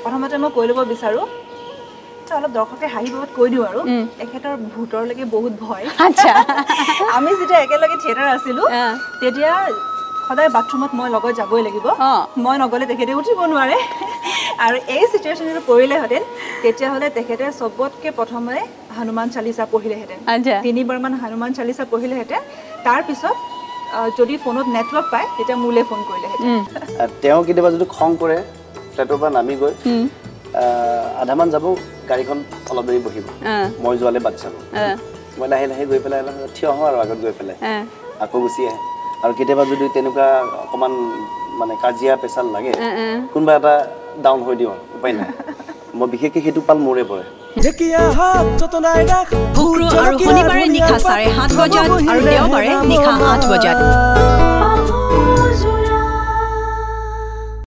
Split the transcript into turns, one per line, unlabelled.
প্ৰথমতে মই কৈ ল'ব বিচাৰো অলপ দৰ্শকে হাঁহি বাবদ কৈ দিওঁ আৰু এখেতৰ ভূতৰলৈকে বহুত ভয়
আচ্ছা
আমি যেতিয়া একেলগে থিয়েটাৰ আছিলো তেতিয়া সদায় বাথৰুমত মই লগত যাবই লাগিব মই নগলে তেখেতে উঠিব নোৱাৰে আৰু এই সিচুৱেচনটো পৰিলেহেঁতেন তেতিয়াহ'লে তেখেতে সবতকে প্ৰথমে হনুমান চালিসা পঢ়িলেহেঁতেন 3 মান হনুমান চালিসা পঢ়িলেহেঁতেন তাৰ পিছত যদি ফোনত নেটৱৰ্ক পায় তেতিয়া মোলে ফোন কৰিলেহেঁতেন
তেওঁ কেতিয়াবা যদি খং কৰে ফ্লেটৰ পৰা নামি গৈ আধামান যাব গাড়ীখন অলপ দেৰি বহিব মই যোৱালে বাট চাব মই লাহে লাহে গৈ পেলাই থিয় হওঁ আৰু আগত গৈ পেলাই আকৌ গুচি আহে আৰু কেতিয়াবা যদি তেনেকুৱা অকমান মানে কাজিয়া পেছাল লাগে কোনবা এটা ডাউন হৈ দিওঁ উপায় নাই মই বিশেষকৈ সেইটো পাল মোৰে পৰে
শুক্ৰ আৰু শনিবাৰে নিশা 7:30 বজাত আৰু দেওবাৰে নিশা 8 বজাত